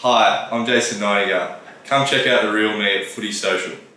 Hi, I'm Jason Nightingale. Come check out the real me at Footy Social.